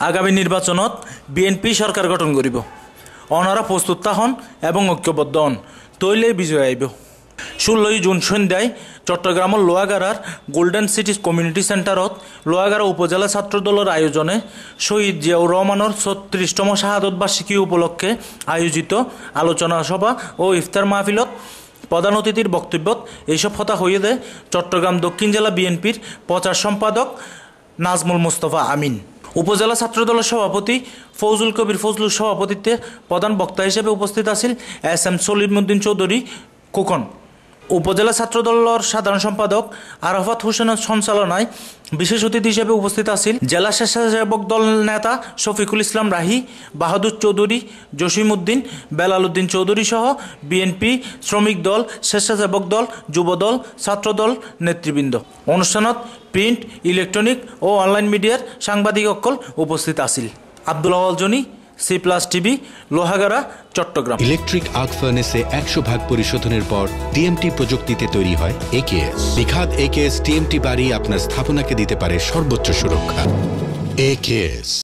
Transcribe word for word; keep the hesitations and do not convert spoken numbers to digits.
আগামী নির্বাচনত বিএনপি সরকার গঠন করিব। অনারা প্রস্তুত হন এবং ঐক্যবদ্ধ হন, তৈলে বিজয় আইব। ষোলোই জুন সন্ধ্যায় চট্টগ্রামের লোহাগাড়ার গোল্ডেন সিটি কমিউনিটি সেন্টারত লোহাগাড়া উপজেলা ছাত্রদলের আয়োজনে শহীদ জিয়াউর রহমানের ছত্রিশতম শাহাদত বার্ষিকী উপলক্ষে আয়োজিত আলোচনা সভা ও ইফতার মাহফিলত প্রধান অতিথির বক্তব্যত এইসব কথা হইয়ে দেয় চট্টগ্রাম দক্ষিণ জেলা বিএনপির প্রচার সম্পাদক নাজমুল মুস্তফা আমিন। উপজেলা ছাত্রদলের সভাপতি ফৌজুল কবির ফজলুর সভাপতিত্বে প্রধান বক্তা হিসেবে উপস্থিত আছেন এস এম সলিমউদ্দিন চৌধুরী খোকন। উপজেলা ছাত্রদলের সাধারণ সম্পাদক আরাফাত হোসেনের সঞ্চালনায় বিশেষ অতিথি হিসেবে উপস্থিত আছেন জেলা স্বেচ্ছাসেবক দল নেতা শফিকুল ইসলাম রাহি, বাহাদুর চৌধুরী, জসিম উদ্দিন, বেলাল উদ্দিন চৌধুরী সহ বিএনপি, শ্রমিক দল, স্বেচ্ছাসেবক দল, যুবদল, ছাত্রদল নেতৃবৃন্দ। অনুষ্ঠানত প্রিন্ট, ইলেকট্রনিক ও অনলাইন মিডিয়ার সাংবাদিক অকল উপস্থিত আছেন। Abdul Awal Jony, C plus TV, Lohagara, Chattogram. Electric arc ফার্নেসে একশো ভাগ পরিশোধনের পর টিএমটি প্রযুক্তিতে তৈরি হয় একেএস। বিখাত একেএস টিএমটি বাড়ি আপনার স্থাপনাকে দিতে পারে সর্বোচ্চ সুরক্ষা। একেএস।